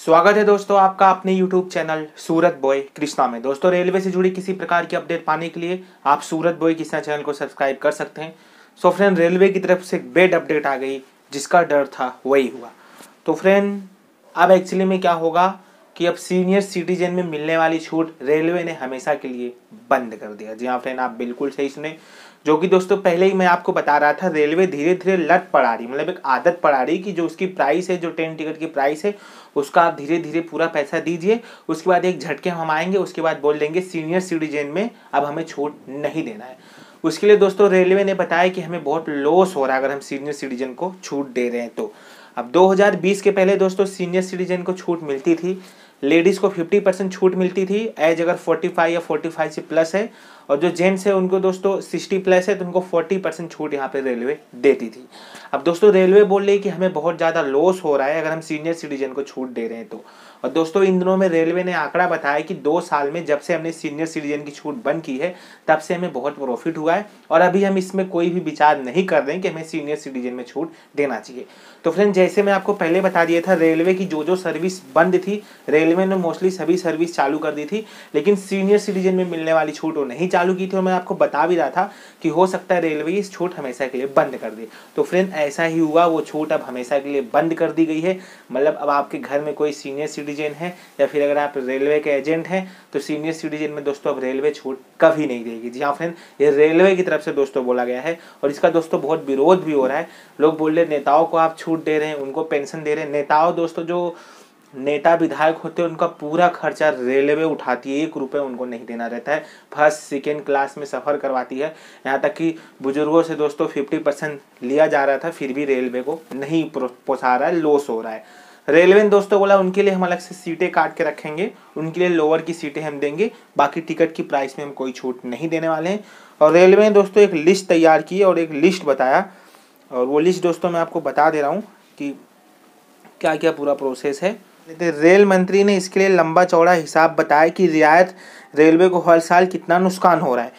स्वागत है दोस्तों आपका अपने YouTube channel Surat boy Krishna में। दोस्तों रेलवे से जुड़ी किसी प्रकार की अपडेट पाने के लिए आप सूरत बॉय कृष्णा चैनल को सब्सक्राइब कर सकते हैं। सो फ्रेंड, रेलवे की तरफ से एक बेड अपडेट आ गई, जिसका डर था वही हुआ। तो फ्रेंड, अब एक्चुअली में क्या होगा कि अब सीनियर सिटीजन में मिलने वाली छूट रेलवे ने हमेशा के लिए बंद कर दिया। जी हाँ फ्रेंड, आप बिल्कुल सही सुने। जो कि दोस्तों पहले ही मैं आपको बता रहा था, रेलवे धीरे धीरे लत पड़ा रही, मतलब एक आदत पड़ा रही कि जो उसकी प्राइस है, जो ट्रेन टिकट की प्राइस है, उसका आप धीरे धीरे पूरा पैसा दीजिए। उसके बाद एक झटके हम आएंगे, उसके बाद बोल देंगे सीनियर सिटीजन में अब हमें छूट नहीं देना है। उसके लिए दोस्तों रेलवे ने बताया कि हमें बहुत लॉस हो रहा है अगर हम सीनियर सिटीजन को छूट दे रहे हैं तो। अब 2020 के पहले दोस्तों सीनियर सिटीजन को छूट मिलती थी। लेडीज़ को 50% छूट मिलती थी, एज अगर 45 या 45 से प्लस है, और जो जेंट्स है उनको दोस्तों 60 प्लस है तो उनको 40% छूट यहाँ पे रेलवे देती थी। अब दोस्तों रेलवे बोल रही है कि हमें बहुत ज़्यादा लॉस हो रहा है अगर हम सीनियर सिटीजन को छूट दे रहे हैं तो। और दोस्तों इन दिनों में रेलवे ने आंकड़ा बताया कि 2 साल में जब से हमने सीनियर सिटीजन की छूट बंद की है, तब से हमें बहुत प्रॉफिट हुआ है। और अभी हम इसमें कोई भी विचार नहीं कर रहे हैं कि हमें सीनियर सिटीजन में छूट देना चाहिए। तो फ्रेंड, जैसे मैं आपको पहले बता दिया था, रेलवे की जो सर्विस बंद थी, रेलवे ने मोस्टली सभी सर्विस चालू कर दी थी, लेकिन सीनियर सिटीजन में मिलने वाली छूट वो नहीं चालू की थी। और मैं आपको बता भी रहा था कि हो सकता है रेलवे इस छूट हमेशा के लिए बंद कर दे। तो फ्रेंड, ऐसा ही हुआ, वो छूट अब हमेशा के लिए बंद कर दी गई है। मतलब अब आपके घर में कोई सीनियर सिटीजन है या फिर अगर आप रेलवे के एजेंट हैं तो सीनियर सिटीजन में दोस्तों अब रेलवे छूट कभी नहीं देगी। जी हाँ फ्रेंड, ये रेलवे की तरफ से दोस्तों बोला गया है और इसका दोस्तों बहुत विरोध भी हो रहा है। लोग बोल रहे नेताओं को आप छूट दे रहे हैं, उनको पेंशन दे रहे हैं। नेताओं दोस्तों, जो नेता विधायक होते हैं उनका पूरा खर्चा रेलवे उठाती है, 1 रुपये उनको नहीं देना रहता है। फर्स्ट सेकेंड क्लास में सफ़र करवाती है। यहाँ तक कि बुजुर्गों से दोस्तों 50% लिया जा रहा था, फिर भी रेलवे को नहीं पोसा रहा है, लॉस हो रहा है। रेलवे ने दोस्तों बोला उनके लिए हम अलग से सीटें काट के रखेंगे, उनके लिए लोअर की सीटें हम देंगे, बाकी टिकट की प्राइस में हम कोई छूट नहीं देने वाले हैं। और रेलवे ने दोस्तों एक लिस्ट तैयार की और एक लिस्ट बताया, और वो लिस्ट दोस्तों मैं आपको बता दे रहा हूँ कि क्या क्या पूरा प्रोसेस है। रेल मंत्री ने इसके लिए लंबा चौड़ा हिसाब बताया कि रियायत रेलवे को हर साल कितना नुकसान हो रहा है।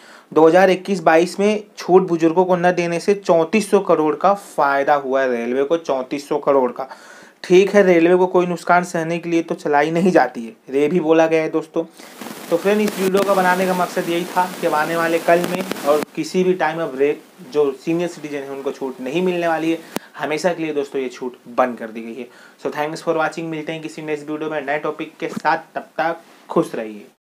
2021-22 में छूट बुजुर्गों को न देने से 3400 करोड़ का फायदा हुआ है रेलवे को, 3400 करोड़ का। ठीक है, रेलवे को कोई नुकसान सहने के लिए तो चलाई नहीं जाती है, ये भी बोला गया है दोस्तों। तो फ्रेंड, इस वीडियो का बनाने का मकसद यही था कि आने वाले कल में और किसी भी टाइम अब जो सीनियर सिटीजन है उनको छूट नहीं मिलने वाली है। हमेशा के लिए दोस्तों ये छूट बंद कर दी गई है। So thanks for watching. मिलते हैं किसी नेक्स्ट वीडियो में नए टॉपिक के साथ, तब तक खुश रहिए।